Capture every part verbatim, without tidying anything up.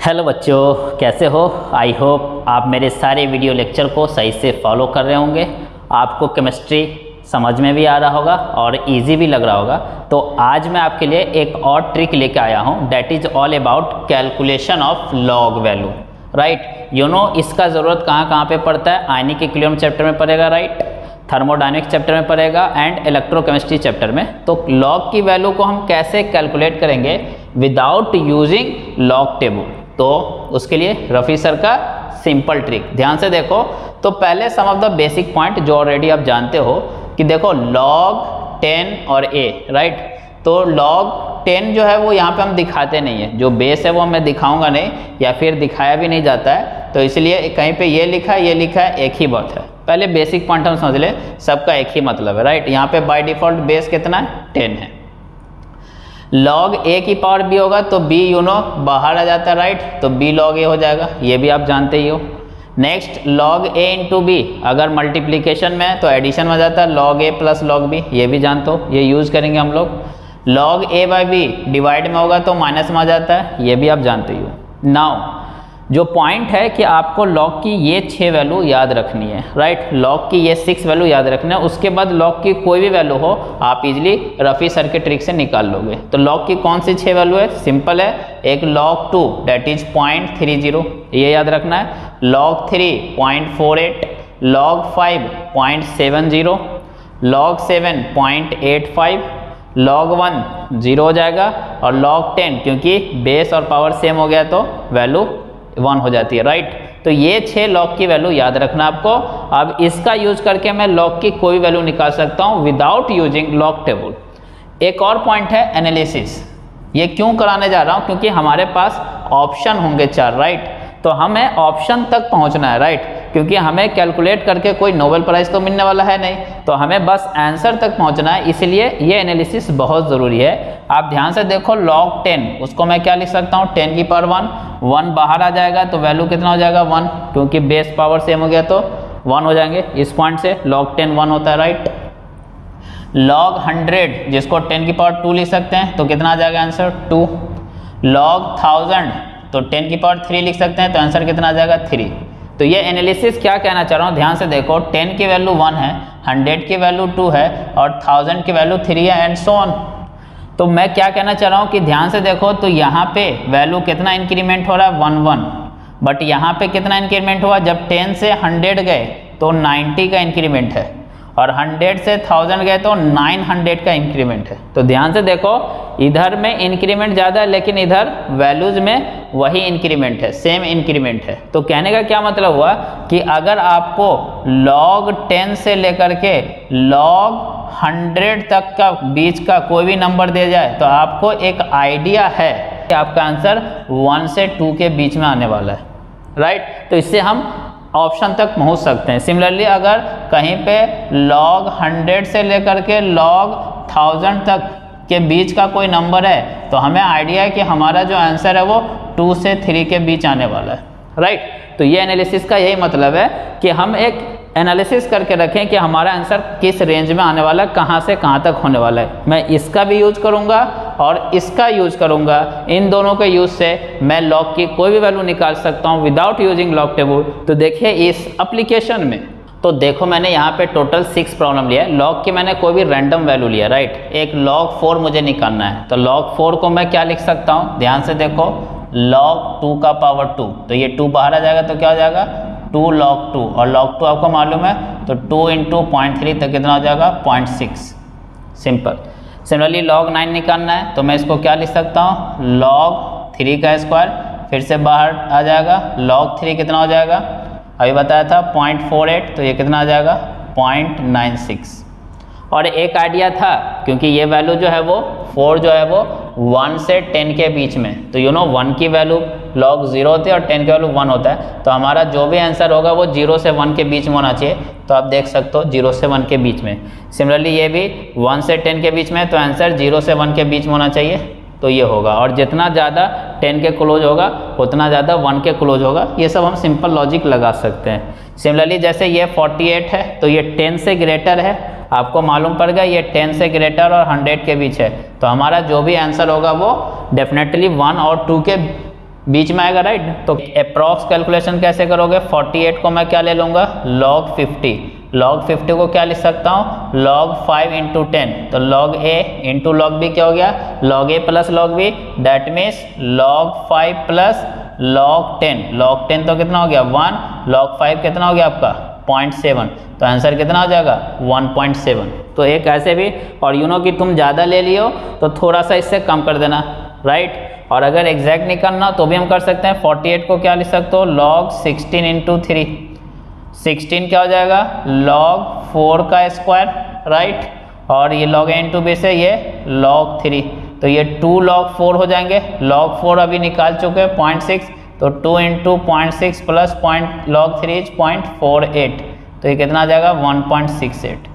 Hello बच्चों, कैसे हो? आई होप आप मेरे सारे वीडियो लेक्चर को सही से फॉलो कर रहे होंगे। आपको केमिस्ट्री समझ में भी आ रहा होगा और इजी भी लग रहा होगा। तो आज मैं आपके लिए एक और ट्रिक लेके आया हूँ, that is all about calculation of log value. Right, you know इसका ज़रूरत कहाँ कहाँ पे पड़ता है? आयनिक इक्विलिब्रियम चैप्टर में पड़ेगा, राइट, थर्मोडायनेमिक्स चैप्टर में पड़ेगा एंड इलेक्ट्रोकेमिस्ट्री चैप्टर में। तो लॉग की वैल्यू को हम कैसे कैलकुलेट करेंगे विदाउट यूजिंग लॉग टेबल, तो उसके लिए रफ़ी सर का सिंपल ट्रिक ध्यान से देखो। तो पहले some of the basic point जो ऑलरेडी आप जानते हो कि देखो लॉग टेन और ए, राइट। तो लॉग टेन जो है वो यहाँ पे हम दिखाते नहीं है, जो बेस है वो मैं दिखाऊंगा नहीं या फिर दिखाया भी नहीं जाता है, तो इसलिए कहीं पे ये लिखा है ये लिखा है, एक ही बात है। पहले बेसिक पॉइंट हम समझ ले, सबका एक ही मतलब है, राइट। यहाँ पे बाय डिफॉल्ट बेस कितना है? टेन है। लॉग ए की पावर बी होगा तो बी यू नो बाहर आ जाता है, राइट, तो बी लॉग ए हो जाएगा, ये भी आप जानते ही हो। नेक्स्ट लॉग ए इंटू बी, अगर मल्टीप्लीकेशन में तो एडिशन में जाता है log A plus log B, ये भी जानते हो, ये यूज करेंगे हम लोग। Log A by B divide में होगा तो माइनस में आ जाता है, ये भी आप जानते ही हो। नाउ जो पॉइंट है कि आपको लॉग की ये छः वैल्यू याद रखनी है, राइट, लॉग की ये सिक्स वैल्यू याद रखनी है। उसके बाद लॉग की कोई भी वैल्यू हो आप इजीली रफ़ी सर के ट्रिक से निकाल लोगे। तो लॉग की कौन सी छः वैल्यू है? सिंपल है, एक log two that is point three zero, ये याद रखना है। Log three point four eight, log five point seven zero, log seven point eight five, log one zero हो जाएगा और लॉग टेन क्योंकि बेस और पावर सेम हो गया तो वैल्यू वन हो जाती है, राइट। तो ये छह लॉग की वैल्यू याद रखना आपको। अब इसका यूज करके मैं लॉग की कोई वैल्यू निकाल सकता हूँ विदाउट यूजिंग लॉग टेबल। एक और पॉइंट है एनालिसिस। ये क्यों कराने जा रहा हूँ? क्योंकि हमारे पास ऑप्शन होंगे चार, राइट, तो हमें ऑप्शन तक पहुँचना है, राइट, क्योंकि हमें कैलकुलेट करके कोई नोबेल प्राइज़ तो मिलने वाला है नहीं, तो हमें बस आंसर तक पहुंचना है, इसलिए ये एनालिसिस बहुत ज़रूरी है। आप ध्यान से देखो, लॉग टेन उसको मैं क्या लिख सकता हूँ? टेन की पावर वन, वन बाहर आ जाएगा तो वैल्यू कितना हो जाएगा? वन, क्योंकि बेस पावर सेम हो गया तो वन हो जाएंगे। इस पॉइंट से लॉग टेन वन होता है, राइट। लॉग हंड्रेड जिसको टेन की पावर टू लिख सकते हैं तो कितना आ जाएगा आंसर? टू। लॉग थाउजेंड तो टेन की पावर थ्री लिख सकते हैं तो आंसर कितना आ जाएगा? थ्री। तो ये एनालिसिस क्या कहना चाह रहा हूँ, ध्यान से देखो, टेन की वैल्यू वन है, हंड्रेड की वैल्यू टू है और थाउजेंड की वैल्यू थ्री है एंड सो ऑन। तो मैं क्या कहना चाह रहा हूँ कि ध्यान से देखो, तो यहाँ पे वैल्यू कितना इंक्रीमेंट हो रहा है? वन वन, बट यहाँ पे कितना इंक्रीमेंट हुआ? जब टेन से हंड्रेड गए तो नाइन्टी का इंक्रीमेंट है और हंड्रेड से थाउजेंड गए तो नाइन हंड्रेड का इंक्रीमेंट है। तो ध्यान से देखो, इधर में इंक्रीमेंट ज़्यादा है लेकिन इधर वैल्यूज में वही इंक्रीमेंट है, सेम इंक्रीमेंट है। तो कहने का क्या मतलब हुआ कि अगर आपको लॉग टेन से लेकर के लॉग हंड्रेड तक का बीच का कोई भी नंबर दे जाए तो आपको एक आइडिया है कि आपका आंसर वन से टू के बीच में आने वाला है, राइट। तो इससे हम ऑप्शन तक पहुंच सकते हैं। सिमिलरली अगर कहीं पे लॉग हंड्रेड से लेकर के लॉग थाउजेंड तक के बीच का कोई नंबर है तो हमें आइडिया है कि हमारा जो आंसर है वो टू से थ्री के बीच आने वाला है, राइट। तो ये एनालिसिस का यही मतलब है कि हम एक एनालिसिस करके रखें कि हमारा आंसर किस रेंज में आने वाला है, कहाँ से कहाँ तक होने वाला है। मैं इसका भी यूज करूँगा और इसका यूज करूँगा, इन दोनों के यूज से मैं लॉग की कोई भी वैल्यू निकाल सकता हूँ विदाउट यूजिंग लॉग टेबल। तो देखिए इस एप्लीकेशन में, तो देखो मैंने यहाँ पे टोटल सिक्स प्रॉब्लम लिया है। लॉग की मैंने कोई भी रैंडम वैल्यू लिया, राइट। एक लॉग फोर मुझे निकालना है, तो लॉग फोर को मैं क्या लिख सकता हूँ? ध्यान से देखो, लॉग टू का पावर टू, तो ये टू बाहर आ जाएगा तो क्या हो जाएगा? टू लॉग टू, और लॉग टू आपको मालूम है तो टू इंटू पॉइंट थ्री तो कितना हो जाएगा? Point six. Simple. Similarly log nine निकालना है तो मैं इसको क्या लिख सकता हूँ? लॉग थ्री का स्क्वायर, फिर से बाहर आ जाएगा, लॉग थ्री कितना हो जाएगा? अभी बताया था पॉइंट फोर एट, तो ये कितना आ जाएगा? Point nine six. और एक आइडिया था क्योंकि ये वैल्यू जो है वो फोर जो है वो वन से टेन के बीच में, तो यू नो वन की वैल्यू लॉग जीरो होती है और टेन की वैल्यू वन होता है, तो हमारा जो भी आंसर होगा वो जीरो से वन के बीच में होना चाहिए। तो आप देख सकते हो जीरो से वन के बीच में। सिमिलरली ये भी वन से टेन के बीच में, तो आंसर जीरो से वन के बीच में होना चाहिए, तो ये होगा। और जितना ज़्यादा टेन के क्लोज होगा उतना ज़्यादा वन के क्लोज होगा। ये सब हम सिंपल लॉजिक लगा सकते हैं। सिमिलरली जैसे ये फोर्टी एट है तो ये टेन से ग्रेटर है, आपको मालूम पड़ गया ये टेन से ग्रेटर और हंड्रेड के बीच है, तो हमारा जो भी आंसर होगा वो डेफिनेटली वन और टू के बीच में आएगा, राइट। तो अप्रॉक्स कैलकुलेशन कैसे करोगे, अड़तालीस को मैं क्या ले लूँगा, log फिफ्टी, log फिफ्टी को क्या लिख सकता हूँ, log फाइव इंटू टेन, तो log a into log b क्या हो गया, log a plus log b, that means log five plus log ten, log ten तो कितना हो गया वन, log फाइव कितना हो गया आपका पॉइंट सेवन, तो आंसर कितना हो जाएगा वन पॉइंट सेवन। तो एक ऐसे भी, और यू नो कि तुम ज़्यादा ले लियो तो थोड़ा सा इससे कम कर देना, राइट। और अगर एग्जैक्ट नहीं करना तो भी हम कर सकते हैं, अड़तालीस को क्या लिख सकते हो, log sixteen into three, sixteen क्या हो जाएगा log फोर का स्क्वायर, राइट, और ये log a इंटू बी से ये log थ्री, तो ये टू log फोर हो जाएंगे, log फोर अभी निकाल चुके हैं पॉइंट सिक्स, तो two into point six plus point log three is point four eight, तो ये कितना आ जाएगा वन पॉइंट सिक्स एट।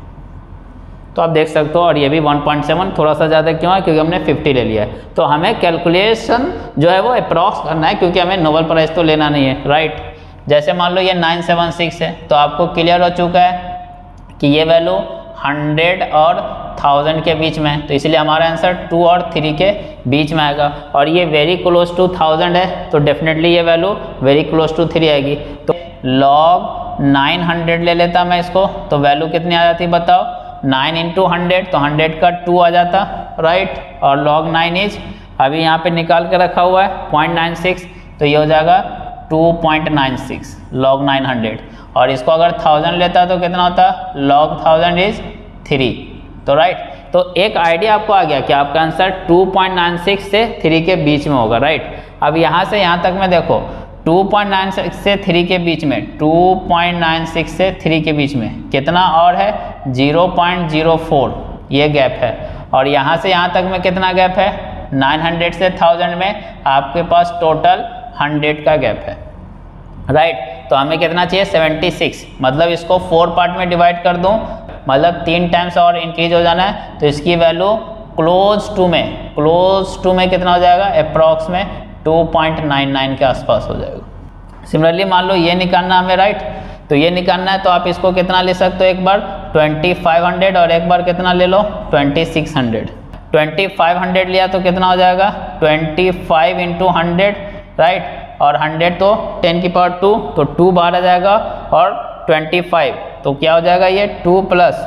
तो आप देख सकते हो, और ये भी वन पॉइंट सेवन, थोड़ा सा ज़्यादा क्यों है, क्योंकि हमने फिफ्टी ले लिया है। तो हमें कैलकुलेशन जो है वो अप्रॉक्स करना है, क्योंकि हमें नोबल प्राइस तो लेना नहीं है, राइट। जैसे मान लो ये नाइन सेवन सिक्स है, तो आपको क्लियर हो चुका है कि ये वैल्यू हंड्रेड और थाउजेंड के बीच में है, तो इसलिए हमारा आंसर टू और थ्री के बीच में आएगा। और ये वेरी क्लोज टू थाउजेंड है, तो डेफिनेटली ये value very close to three आएगी। तो log नाइन हंड्रेड ले लेता मैं इसको, तो वैल्यू कितनी आ जाती बताओ, नाइन इंटू हंड्रेड, तो हंड्रेड का टू आ जाता, राइट, और log नाइन इज अभी यहाँ पे निकाल के रखा हुआ है पॉइंट नाइन सिक्स, तो ये हो जाएगा two point nine six log nine hundred. और इसको अगर थाउजेंड लेता तो कितना होता, log थाउजेंड इज थ्री, तो राइट। तो एक आइडिया आपको आ गया कि आपका answer two point nine six से थ्री के बीच में होगा, राइट। अब यहाँ से यहाँ तक में देखो, टू पॉइंट नाइन सिक्स से थ्री के बीच में, टू पॉइंट नाइन सिक्स से थ्री के बीच में कितना और है, ज़ीरो पॉइंट ज़ीरो फोर, ये गैप है। और यहाँ से यहाँ तक में कितना गैप है, नाइन हंड्रेड से थाउजेंड में आपके पास टोटल हंड्रेड का गैप है, राइट। तो हमें कितना चाहिए, सेवेंटी सिक्स, मतलब इसको फोर पार्ट में डिवाइड कर दूँ, मतलब तीन टाइम्स और इंक्रीज हो जाना है, तो इसकी वैल्यू क्लोज टू में, क्लोज टू में कितना हो जाएगा, अप्रॉक्स में टू पॉइंट नाइन नाइन के आसपास हो जाएगा। सिमिलरली मान लो ये निकालना हमें, राइट, तो ये निकालना है, तो आप इसको कितना ले सकते हो, एक बार ट्वेंटी फाइव हंड्रेड और एक बार कितना ले लो, twenty six hundred. Twenty five hundred लिया तो कितना हो जाएगा, twenty five into hundred, right, और हंड्रेड तो टेन की पावर टू, तो टू बाहर आ जाएगा, और ट्वेंटी फाइव तो क्या हो जाएगा, ये two plus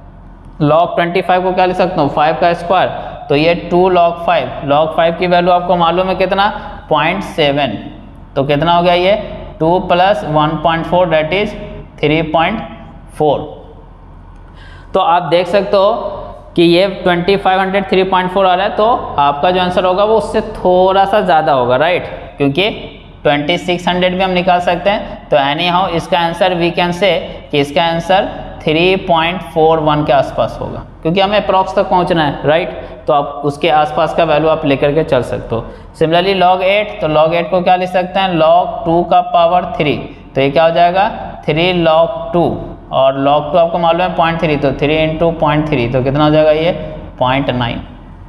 log twenty five को क्या लिख सकता हूँ, फाइव का स्क्वायर, तो ये two log five, log five की वैल्यू आपको मालूम है कितना, पॉइंट सेवन, तो कितना हो गया ये two plus one point four, that is three point four. तो आप देख सकते हो कि ये twenty five hundred three point four आ रहा है, तो आपका जो आंसर होगा वो उससे थोड़ा सा ज़्यादा होगा, राइट, क्योंकि ट्वेंटी सिक्स हंड्रेड भी हम निकाल सकते हैं। तो एनी हाउ इसका आंसर वी कैन से कि इसका answer three point four one के आसपास होगा, क्योंकि हमें अप्रॉक्स तक पहुंचना है, राइट। तो आप उसके आसपास का वैल्यू आप लेकर के चल सकते हो। सिमिलरली log एट, तो log एट को क्या लिख सकते हैं, log टू का पावर थ्री, तो ये क्या हो जाएगा, थ्री log टू, और log टू आपको मालूम है पॉइंट थ्री, तो थ्री इंटू पॉइंट थ्री, तो कितना हो जाएगा ये पॉइंट नाइन।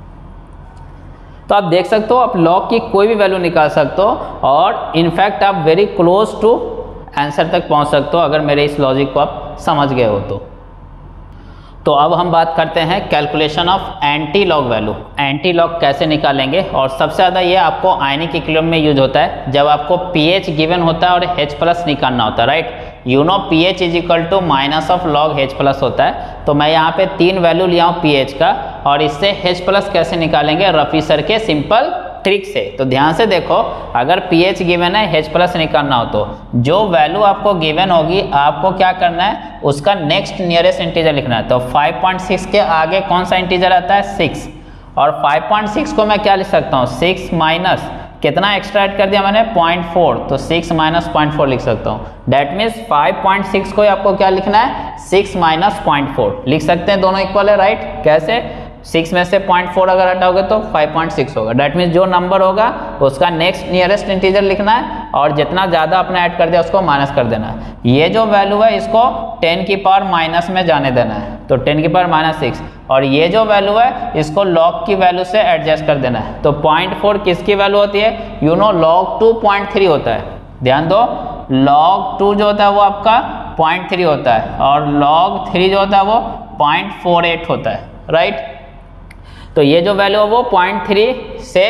तो आप देख सकते हो आप log की कोई भी वैल्यू निकाल सकते हो, और इनफैक्ट आप वेरी क्लोज टू आंसर तक पहुंच सकते हो अगर मेरे इस लॉजिक को आप समझ गए हो तो। तो अब हम बात करते हैं calculation of anti log value. Anti log कैसे निकालेंगे, और सबसे ज़्यादा ये आपको आयनिक इक्विलिब्रियम में यूज होता है जब आपको पीएच गिवन होता है और H प्लस निकालना होता है, right. You know pH is equal to minus of log H plus होता है। तो मैं यहाँ पे तीन वैल्यू लिया हूँ पीएच का, और इससे H प्लस कैसे निकालेंगे रफी सर के सिंपल ट्रिक से। तो ध्यान से देखो, अगर पीएच गिवन है H प्लस निकालना हो तो जो वैल्यू आपको गिवन होगी आपको क्या करना है, उसका नेक्स्ट नियरेस्ट इंटीजर लिखना है। तो फाइव पॉइंट सिक्स के आगे कौन सा इंटीजर आता है, सिक्स, और फाइव पॉइंट सिक्स को मैं क्या लिख सकता हूँ, सिक्स माइनस कितना एक्स्ट्रा ऐड कर दिया मैंने, पॉइंट फोर, तो सिक्स माइनस पॉइंट फोर लिख सकता हूँ। That means five point six को आपको क्या लिखना है, सिक्स माइनस पॉइंट फोर लिख सकते हैं, दोनों इक्वल है, राइट। कैसे, सिक्स में से पॉइंट फोर अगर हटाओगे तो फाइव पॉइंट सिक्स होगा। दैट मीन्स जो नंबर होगा उसका नेक्स्ट नियरेस्ट इंटीजर लिखना है, और जितना ज़्यादा आपने ऐड कर दिया उसको माइनस कर देना है। ये जो वैल्यू है इसको टेन की पावर माइनस में जाने देना है, तो टेन की पावर माइनस सिक्स, और ये जो वैल्यू है इसको लॉग की वैल्यू से एडजस्ट कर देना है। तो पॉइंट फोर किसकी वैल्यू होती है, you know log two point three होता है। ध्यान दो, लॉग टू जो होता है वो आपका पॉइंट थ्री होता है, और लॉग थ्री जो होता है वो पॉइंट फोर एट होता है, राइट। तो ये जो वैल्यू है वो पॉइंट थ्री से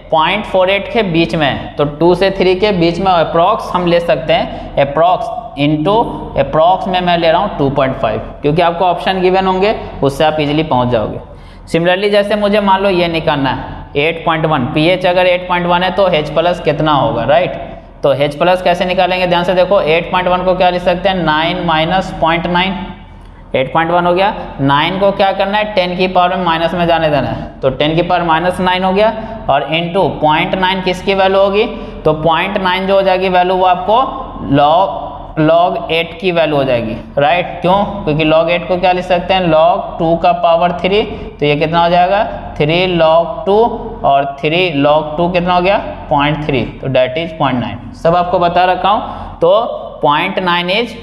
पॉइंट फोर एट के बीच में है, तो टू से थ्री के बीच में अप्रॉक्स हम ले सकते हैं, अप्रॉक्स इंटू अप्रॉक्स में मैं ले रहा हूँ टू पॉइंट फाइव, क्योंकि आपको ऑप्शन गिवन होंगे, उससे आप इजीली पहुँच जाओगे। सिमिलरली जैसे मुझे मान लो ये निकालना है एट पॉइंट वन, पीएच अगर एट पॉइंट वन है तो H प्लस कितना होगा, राइट। तो H प्लस कैसे निकालेंगे, ध्यान से देखो, एट पॉइंट वन को क्या लिख सकते हैं, nine minus point nine, eight point one हो गया, नाइन को क्या करना है, टेन की पावर में माइनस में जाने देना है, तो टेन की पावर माइनस नाइन हो गया, और इंटू पॉइंट नाइन किसकी वैल्यू होगी, तो पॉइंट नाइन जो हो जाएगी वैल्यू वो आपको लॉग लॉग एट की वैल्यू हो जाएगी, राइट। क्यों, क्योंकि लॉग एट को क्या लिख सकते हैं, लॉग टू का पावर थ्री, तो ये कितना हो जाएगा, थ्री लॉग टू, और थ्री लॉग टू कितना हो गया, पॉइंट थ्री, तो डेट इज पॉइंट नाइन। सब आपको बता रखा हूँ, तो point nine is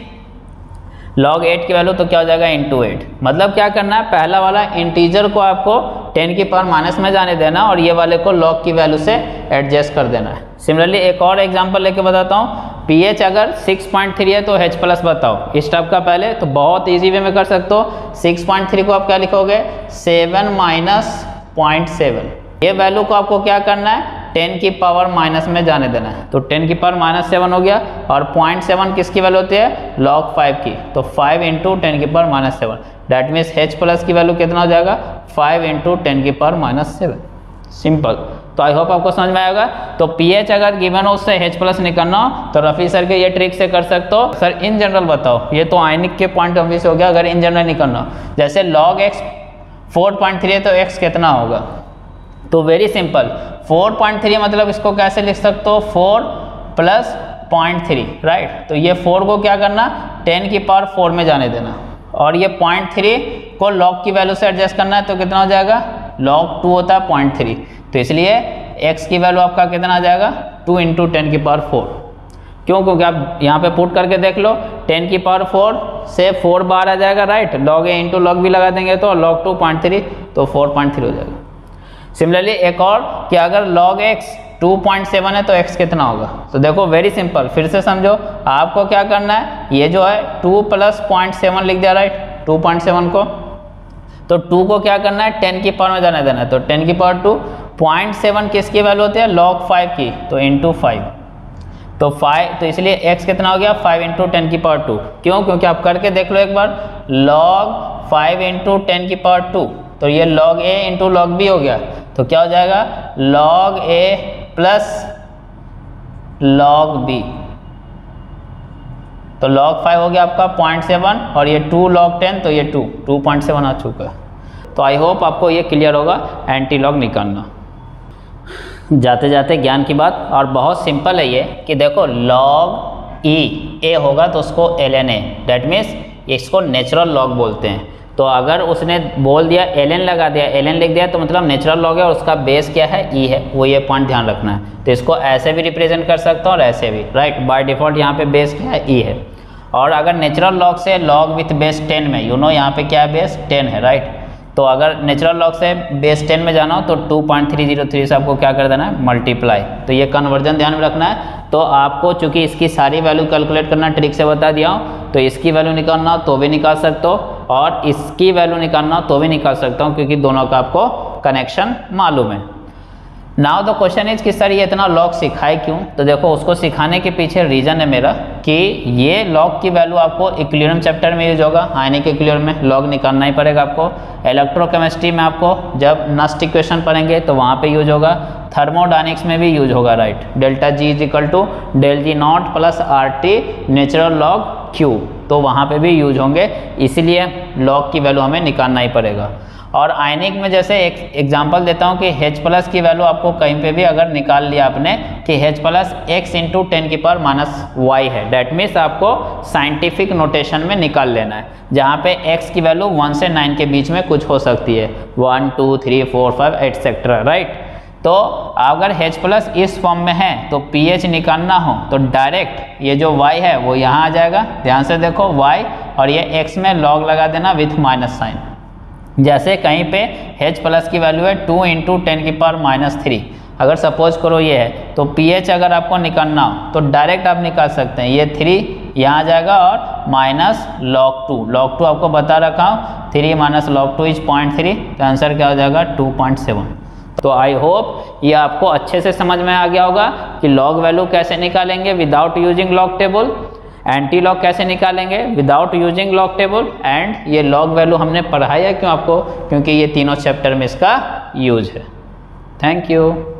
log eight की वैल्यू, तो क्या हो जाएगा, इंटू एट। मतलब क्या करना है, पहला वाला इंटीजर को आपको टेन की पावर माइनस में जाने देना, और ये वाले को लॉग की वैल्यू से एडजस्ट कर देना है। सिमिलरली एक और एग्जांपल लेके बताता हूँ, पीएच अगर सिक्स पॉइंट थ्री है तो H प्लस बताओ, इस टाइप का पहले तो बहुत इजी वे में कर सकते हो। सिक्स पॉइंट थ्री को आप क्या लिखोगे, सेवन माइनस पॉइंट सेवन, ये वैल्यू को आपको क्या करना है, टेन की पावर माइनस में जाने देना है, तो टेन की पावर माइनस सेवन हो गया, और पॉइंट सेवन किसकी वैल्यू होती है, लॉग फाइव की, तो फाइव इंटू टेन की power minus seven, that means H plus की वैल्यू कितना हो जाएगा, फाइव इंटू टेन की पावर माइनस सेवन। सिंपल। तो आई होप आपको समझ में आएगा। तो पीएच अगर गिवन हो उससे H प्लस निकालना हो तो रफ़ी सर के ये ट्रिक से कर सकते हो। सर इन जनरल बताओ, ये तो आयनिक के पॉइंट ऑफ व्यू से हो गया, अगर इन जनरल निकालना हो, जैसे log x four point three है तो एक्स कितना होगा, तो very simple, four point three मतलब इसको कैसे लिख सकते हो, four plus point three, right. तो ये फोर को क्या करना, टेन की पावर फोर में जाने देना, और ये पॉइंट थ्री को लॉग की वैल्यू से एडजस्ट करना है, तो कितना हो जाएगा, लॉग टू होता है पॉइंट थ्री, तो इसलिए x की वैल्यू आपका कितना आ जाएगा, टू इंटू टेन की पावर फोर। क्यों, क्योंकि आप यहाँ पे पुट करके देख लो, टेन की पावर फोर से फोर बार आ जाएगा, राइट, लॉग ए इंटू लॉग भी लगा देंगे तो लॉग टू पॉइंट थ्री, तो फोर पॉइंट थ्री हो जाएगा। सिमिलरली एक और कि अगर log x two point seven है तो x कितना होगा, तो देखो वेरी सिंपल, फिर से समझो, आपको क्या करना है, ये जो है टू प्लस पॉइंट सेवन लिख दिया, राइट, टू पॉइंट सेवन को, तो टू को क्या करना है, टेन की पावर में जाने देना है, तो टेन की पावर टू, पॉइंट सेवन किसकी वैल्यू होती है, लॉग फाइव की, तो इंटू फाइव, तो फाइव, तो इसलिए x कितना हो गया, फाइव इंटू टेन की पावर टू। क्यों, क्योंकि आप करके देख लो एक बार, लॉग फाइव इंटू टेन की पावर टू, तो ये log a into log b हो गया, तो क्या हो जाएगा, log a plus log b, तो लॉग फाइव हो गया आपका पॉइंट सेवन, और ये टू लॉग टेन, तो ये टू टू पॉइंट सेवन आ चुका है। तो आई होप आपको ये क्लियर होगा एंटी लॉग निकालना। जाते जाते ज्ञान की बात, और बहुत सिंपल है ये कि देखो, लॉग ई ए होगा तो उसको l n a, that means इसको नेचुरल लॉग बोलते हैं। तो अगर उसने बोल दिया एल एन लगा दिया, एल एन लिख दिया, तो मतलब नेचुरल लॉग है और उसका बेस क्या है, ई है, वो ये पॉइंट ध्यान रखना है। तो इसको ऐसे भी रिप्रेजेंट कर सकता हूँ और ऐसे भी, राइट, बाय डिफॉल्ट यहाँ पे बेस क्या है, ई है। और अगर नेचुरल लॉग से लॉग विथ बेस टेन में, यू नो यहाँ पे क्या है, बेस टेन है, राइट, तो अगर नेचुरल लॉग से बेस टेन में जाना हो तो two point three zero three से आपको क्या कर देना है, मल्टीप्लाई। तो ये कन्वर्जन ध्यान में रखना है। तो आपको चूंकि इसकी सारी वैल्यू कैलकुलेट करना ट्रिक से बता दिया हूँ, तो इसकी वैल्यू निकालना हो तो भी निकाल सकते हो, और इसकी वैल्यू निकालना हो तो भी निकाल सकता हूँ, क्योंकि दोनों का आपको कनेक्शन मालूम है। नाउ द क्वेश्चन इज कि सर ये इतना लॉग सिखाए क्यों, तो देखो उसको सिखाने के पीछे रीज़न है मेरा कि ये लॉग की वैल्यू आपको इक्विलिब्रियम चैप्टर में यूज होगा, आयनिक इक्विलिब्रियम में लॉग निकालना ही पड़ेगा आपको। इलेक्ट्रोकेमिस्ट्री में आपको जब नस्ट इक्वेशन पढ़ेंगे तो वहाँ पे यूज होगा, थर्मोडायनिक्स में भी यूज होगा, right, delta G is equal to del G naught plus R T natural log Q, तो वहाँ पे भी यूज होंगे, इसीलिए लॉग की वैल्यू हमें निकालना ही पड़ेगा। और आयनिक में जैसे एक एग्जांपल देता हूँ कि H प्लस की वैल्यू आपको कहीं पे भी अगर निकाल लिया आपने कि H plus x into ten की पावर माइनस वाई है, डेट मीन्स आपको साइंटिफिक नोटेशन में निकाल लेना है, जहाँ पे x की वैल्यू वन से नाइन के बीच में कुछ हो सकती है, one two three four five etcetera, right. तो अगर H प्लस इस फॉर्म में है तो pH निकालना हो तो डायरेक्ट ये जो y है वो यहाँ आ जाएगा, ध्यान से देखो y, और ये x में लॉग लगा देना विथ माइनस साइन। जैसे कहीं पे H प्लस की वैल्यू है टू इंटू टेन की पावर माइनस थ्री, अगर सपोज करो ये है, तो pH अगर आपको निकालना हो तो डायरेक्ट आप निकाल सकते हैं, ये थ्री यहाँ आ जाएगा और minus log two, log two आपको बता रखा हूँ, three minus log two is point three, तो आंसर क्या हो जाएगा टू पॉइंट सेवन। तो आई होप ये आपको अच्छे से समझ में आ गया होगा कि लॉग वैल्यू कैसे निकालेंगे without using log table, anti log कैसे निकालेंगे without using log table, and ये लॉग वैल्यू हमने पढ़ाया क्यों आपको, क्योंकि ये तीनों चैप्टर में इसका यूज है। Thank you.